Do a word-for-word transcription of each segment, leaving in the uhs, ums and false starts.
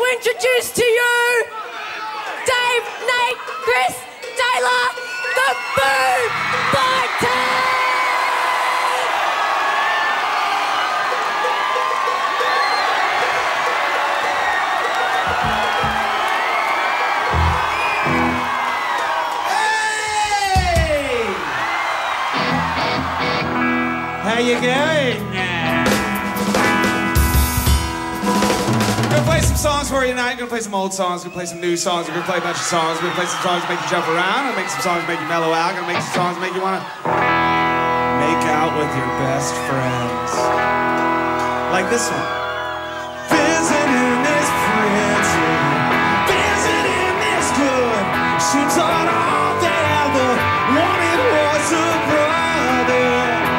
introduce to you Dave, Nate, Chris, Taylor, the Foo Fighters! How you going? We're gonna play some songs for you tonight. We're gonna play some old songs. We're gonna play some new songs. We're gonna play a bunch of songs. We're gonna play some songs that make you jump around. We're gonna make some songs that make you mellow out. We're gonna make some songs that make you wanna make out with your best friends. Like this one. Visiting this prison, visiting this good. She thought all they ever wanted was a brother.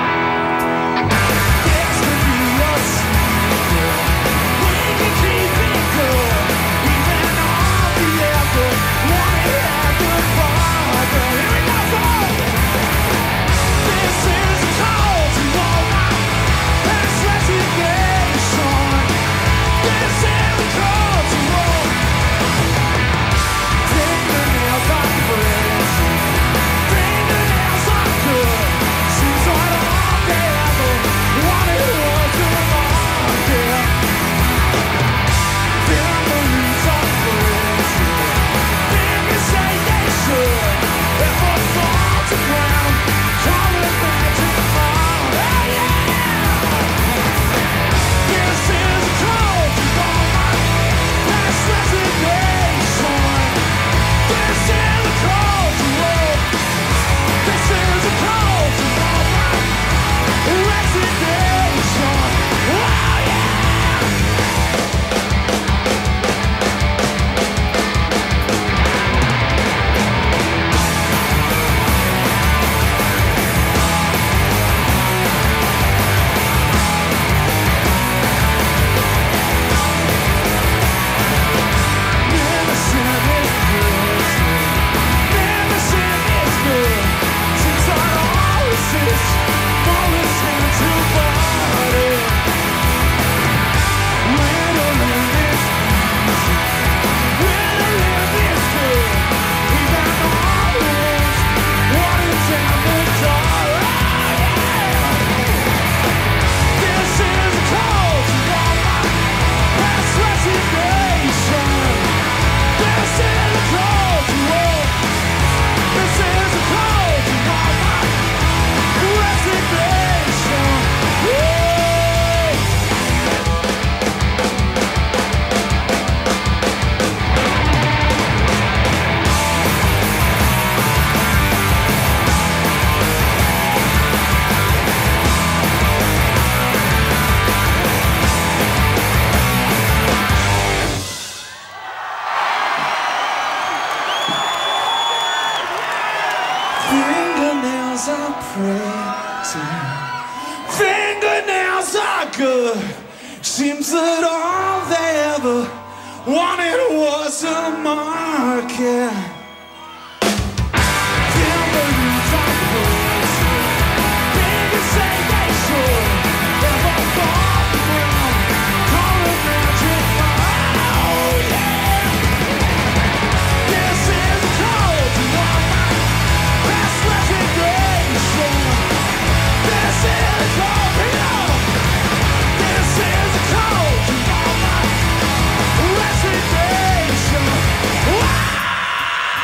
Fingernails are pretty, fingernails are good. Seems that all they ever wanted was a market. Timberlands are pretty, baby say they should. Never thought around, call it magic. Oh yeah, this is cold to all my past resignation. This is cold, this is cold to all my resignation. Wow!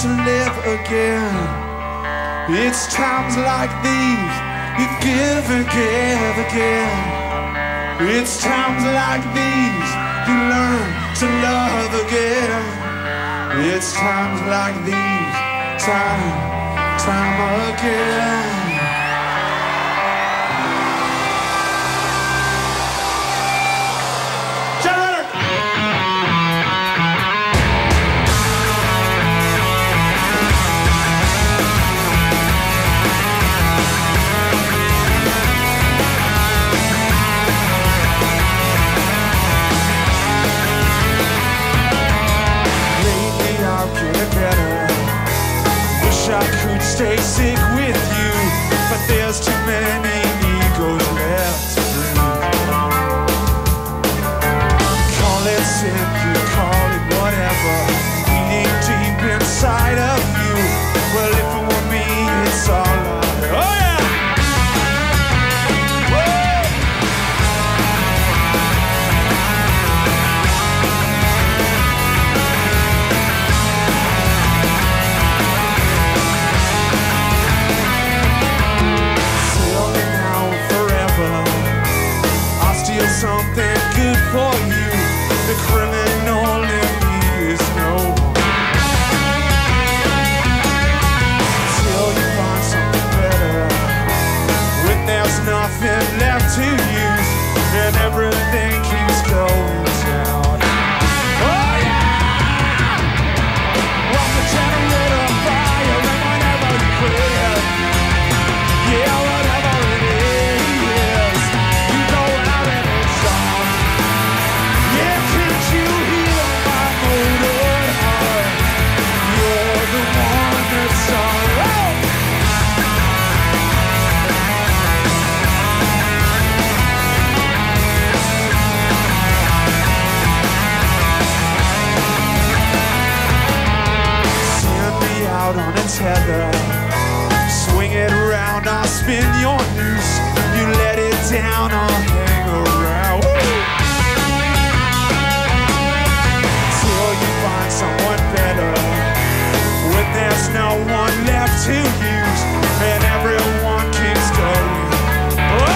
to live again. It's times like these you give and give again. It's times like these you learn to love again. It's times like these, time, time again. I could stay sick with you, but there's too many egos left to breathe. Call it sin, you call it whatever, eating deep inside of you. Well, if it were me, it's all right. Oh yeah! Something good for you. The criminal in me is no more. Till you find something better, when there's nothing left to use and everything keeps going down. Oh yeah! Rock the generator fire and whenever you quit, yeah, whatever it is, you go out and yeah, can't you hear my motor heart? You're the one that's alright. Send me out on a tether, swing it around, I'll spin your noose. You let it down, I'll hang around. Woo! Find someone better when there's no one left to use and everyone keeps going. Oh!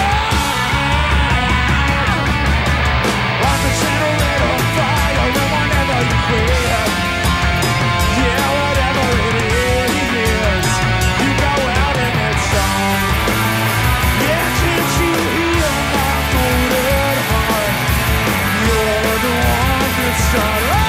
Like a generator fire and whenever you quit, yeah, whatever it is, you go out and it's on. Yeah, can't you hear my motor heart? You're the one that's alright.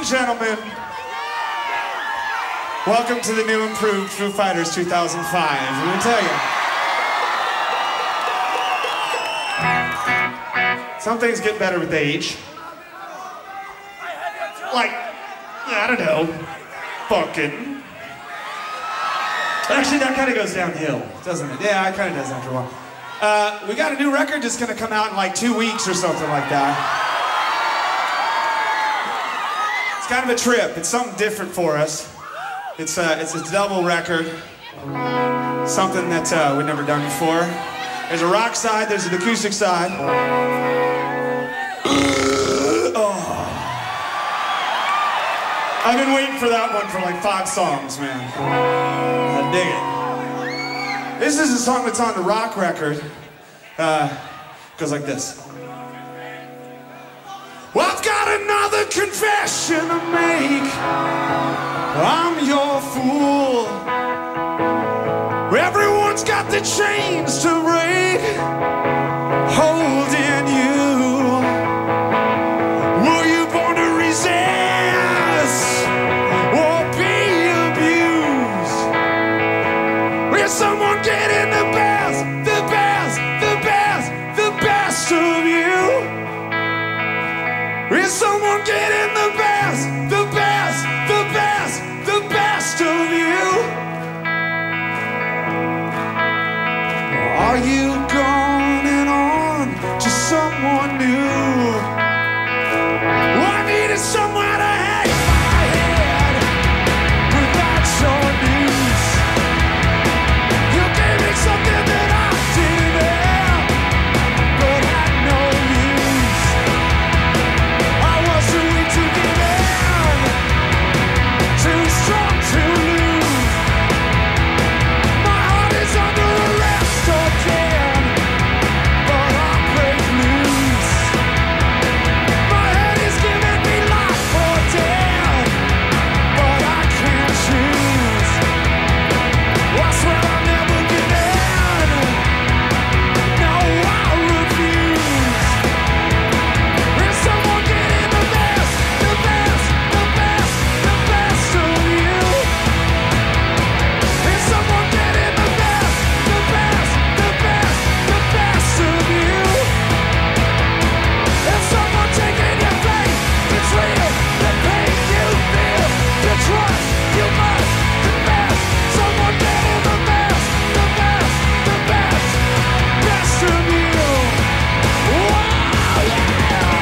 gentlemen, welcome to the new improved Foo Fighters two thousand five. Let me tell you, some things get better with age. Like, I don't know, fucking. Actually, that kind of goes downhill, doesn't it? Yeah, it kind of does after a while. Uh, we got a new record that's gonna come out in like two weeks or something like that. It's kind of a trip. It's something different for us. It's a, it's a double record. Something that uh, we've never done before. There's a rock side, there's an acoustic side. Oh. I've been waiting for that one for like five songs, man. I dig it. This is a song that's on the rock record. Uh, goes like this. Well, I've got another confession to make. I'm your fool. Everyone's got the chains to break, holding you. Were you born to resist or be abused? Will someone get in the best, the best, the best, the best of you? Will someone get in the best, the best, the best, the best of you? Are you going on to someone new? Well, I needed somewhere to hang my head without your news. You gave me something that I didn't have, but had no use. I was too weak to give in, too strong to lose. My heart is under arrest again, but I break loose. My head is giving me life or death, but I can't choose. I swear I'll never give in. No, I refuse. Will someone get in the best, the best, the best, the best of you? Will someone get in the best, the best, the best, the best of you? Is someone taking your faith? It's real. The pain you feel, the trust you must confess. Someone get in the best, the best, the best, best of you. Wow, yeah.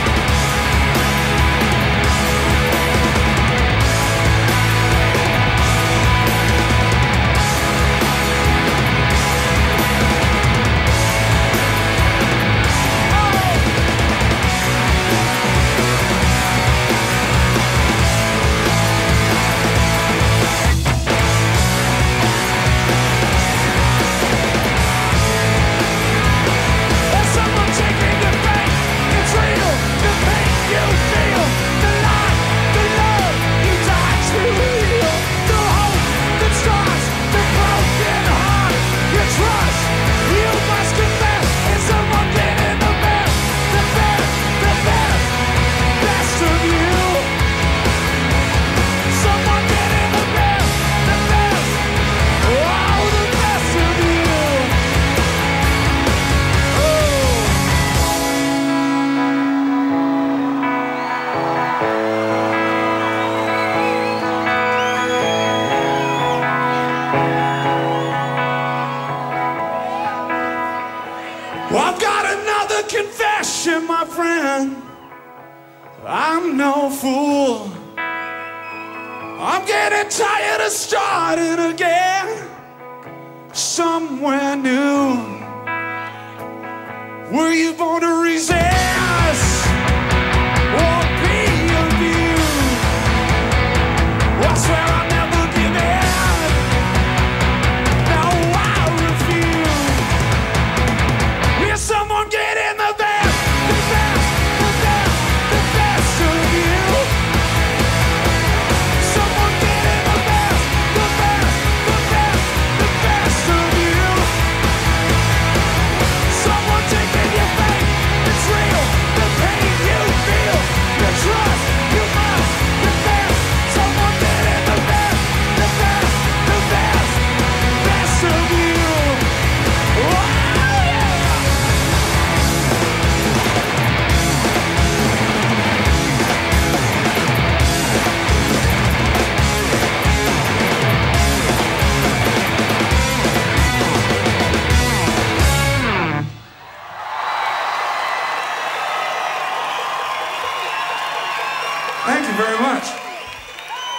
Is someone taking your faith? It's real. The pain you feel, the life, the love you died to heal, the hope that starts the broken heart. You trust, you must confess. Is someone getting the best, the best, the best, best of you? Someone getting the best, the best, oh, the best of you. Well, I've got another confession, my friend. I'm no fool. I'm getting tired of starting again somewhere new. Were you born to resist or be abused? I swear I'll never give in. No, I refuse. Will someone get in the best, the best, the best, the best of you? Someone get in the best, the best, the best, the best of you. Someone taking your faith. It's real.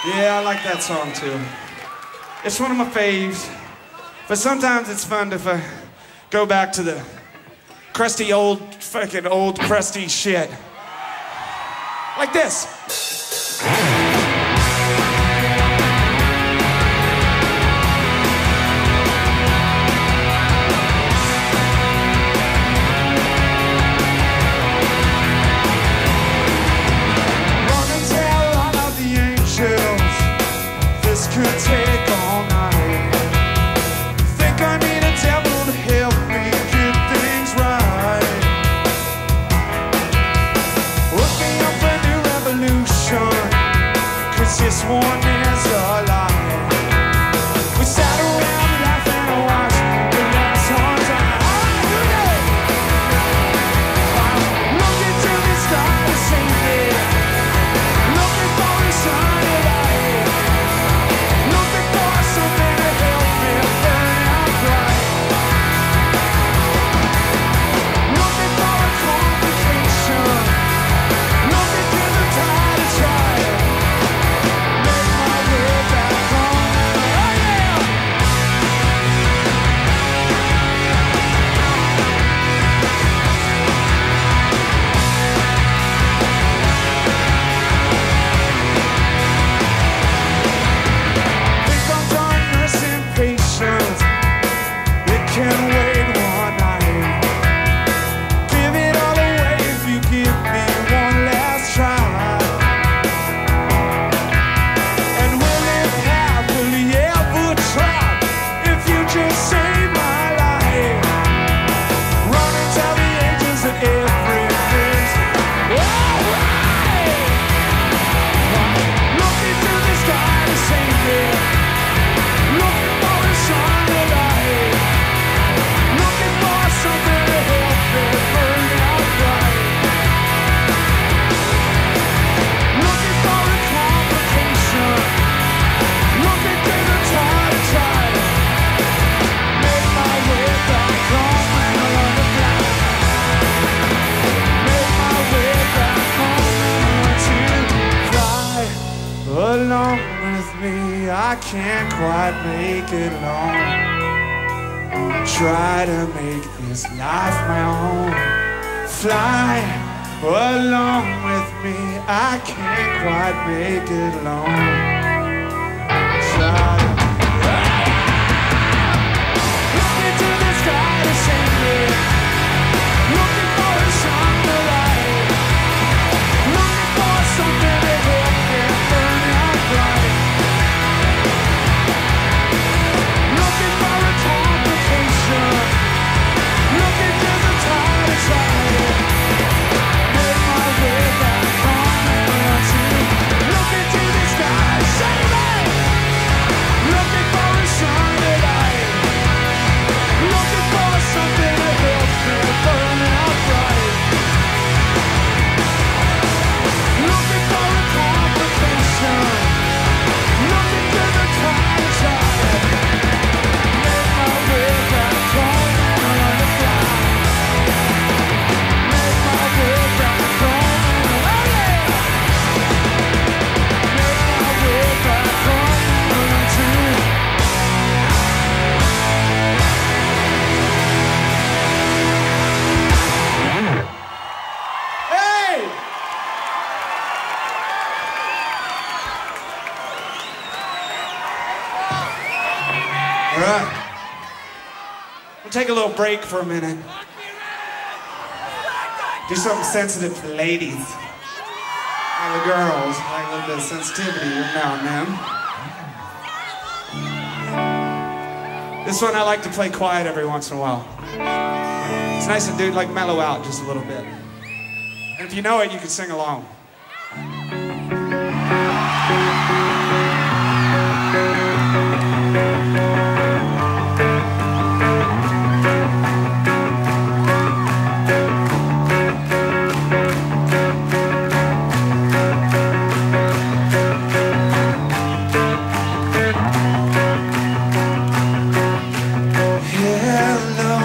Yeah, I like that song too. It's one of my faves. But sometimes it's fun to uh, go back to the crusty old, fucking old crusty shit. Like this. Could take all night. Think I need a devil to help me get things right. Looking up a new revolution, 'cause this one is a lie. We sat around laughing and watched the last one die. I'm looking to the sky to sing it, looking for a sign of light. Along with me, I can't quite make it alone. Try to make this life my own. Fly along with me, I can't quite make it alone. Try looking to the sky to sing it, looking for a song to light, looking for something to help me burn out bright, looking for a complication, looking to the tide of tide, make my way back home and run to, looking to the sky, save it, looking for a song to light, looking for something to help me burn out bright, looking for a complication, looking to the tide of tide, make my way back home and learn to fly, make my way back home and learn, make my way back home and learn to. Hey! All right. We'll take a little break for a minute. Do something sensitive for the ladies. And the girls. Like a little bit of sensitivity every now and then. This one I like to play quiet every once in a while. It's nice to do, like, mellow out just a little bit. And if you know it, you can sing along.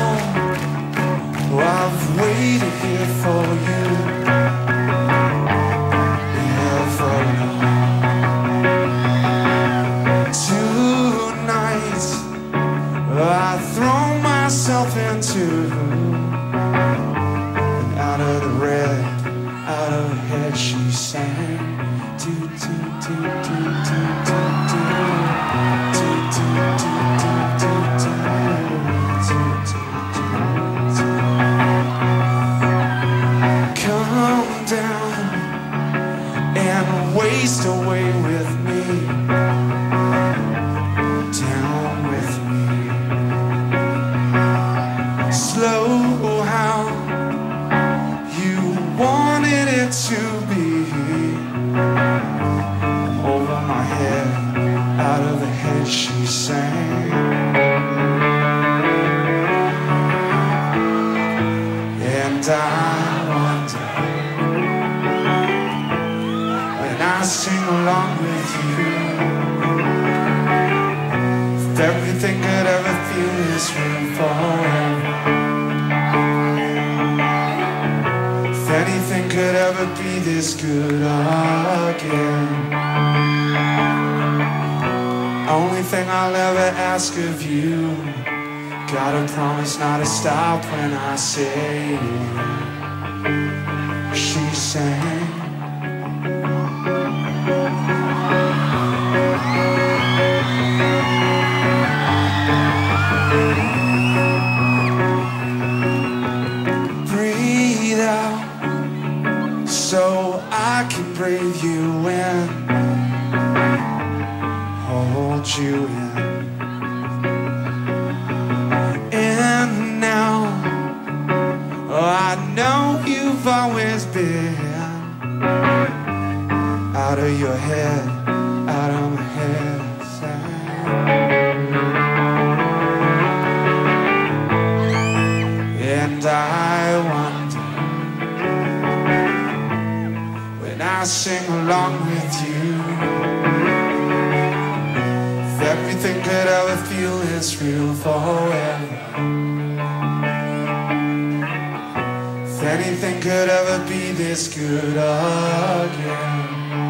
I've waited here for you. with you. If everything could ever feel this room forever, if anything could ever be this good again, only thing I'll ever ask of you, gotta promise not to stop when I say it. She sang. Breathe out so I can breathe you in, hold you in. And now, oh, I know you've always been out of your head, out of my head. And I wonder, when I sing along with you, if everything could ever feel this real forever, if anything could ever be this good again,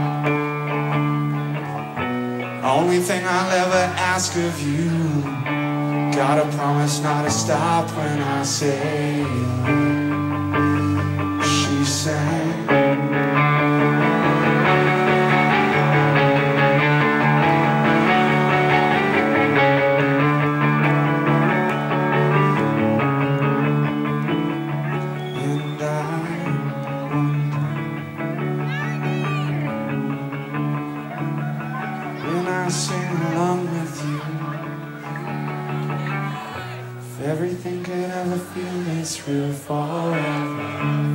only thing I'll ever ask of you, gotta promise not to stop when I say it. She sang. And I wonder, when I sing along with you, if everything could ever feel this real forever,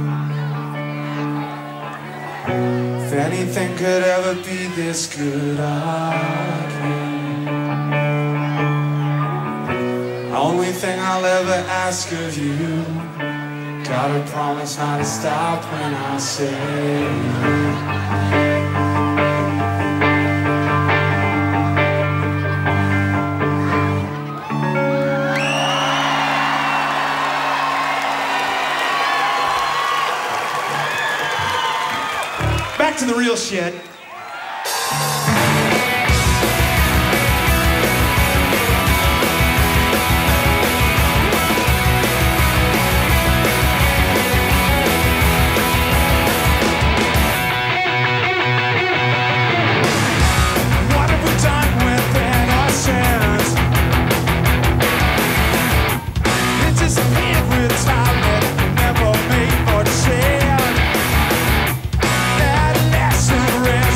if anything could ever be this good again, only thing I'll ever ask of you, gotta promise not to stop when I say back to the real shit. What have we done with innocence? It disappeared with time that never made much sense. That lesson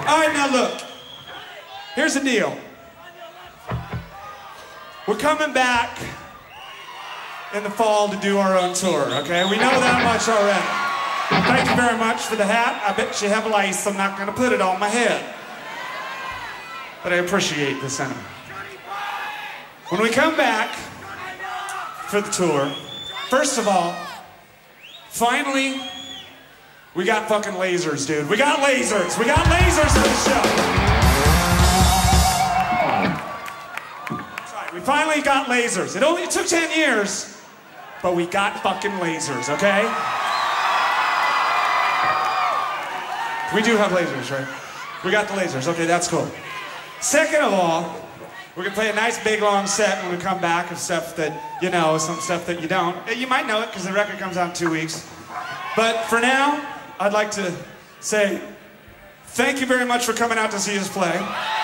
All right, now look. Here's the deal. We're coming back in the fall to do our own tour, okay? We know that much already. Thank you very much for the hat. I bet you have lice. I'm not going to put it on my head. But I appreciate the sentiment. When we come back for the tour, first of all, finally, we got fucking lasers, dude. We got lasers. We got lasers for the show. That's right. We finally got lasers. It only it took ten years, but we got fucking lasers, okay? We do have lasers, right? We got the lasers. Okay, that's cool. Second of all, we're gonna play a nice big long set when we come back of stuff that you know, some stuff that you don't. You might know it because the record comes out in two weeks. But for now, I'd like to say thank you very much for coming out to see us play.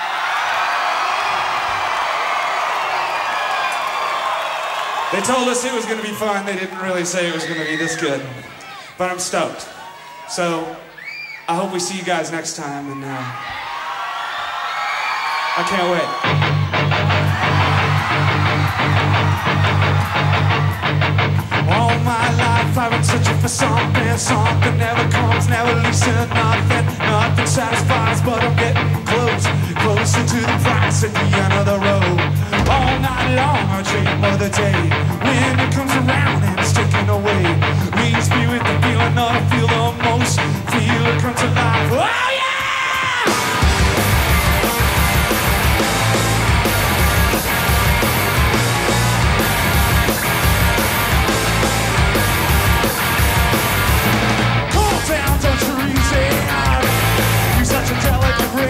They told us it was going to be fun. They didn't really say it was going to be this good. But I'm stoked. So I hope we see you guys next time. And uh, I can't wait. All my life I've been searching for something, something never comes, never leads to nothing, nothing satisfies, but I'm getting close, closer to the price at the end of the road. All night long I dream of the day when it comes around and it's taken away. Leaves me with the feeling that I feel the most, feel it come to life. Oh yeah! Such a delicate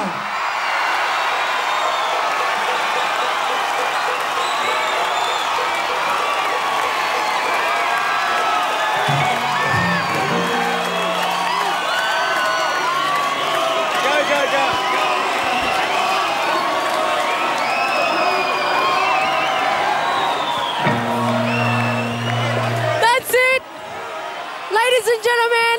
Ladies and gentlemen,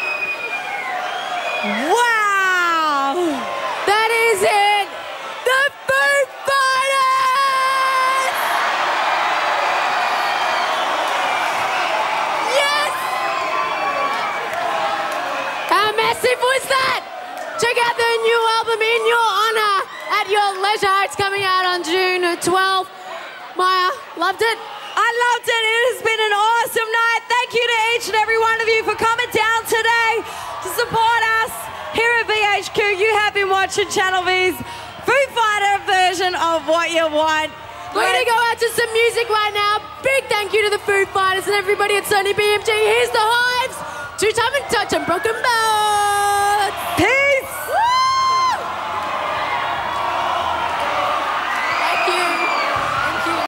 wow, that is it, the Foo Fighters! Yes! How massive was that? Check out their new album, In Your Honor, at your leisure. It's coming out on June twelfth. Maya, loved it? I loved it. It has been an awesome night. Thank you to each and every one of you for coming down today to support us here at V H Q. You have been watching Channel V's Foo Fighter version of What You Want. We're going to go out to some music right now. Big thank you to the Foo Fighters and everybody at Sony B M G. Here's the Hives. Two Time and Touch and Broken Bones.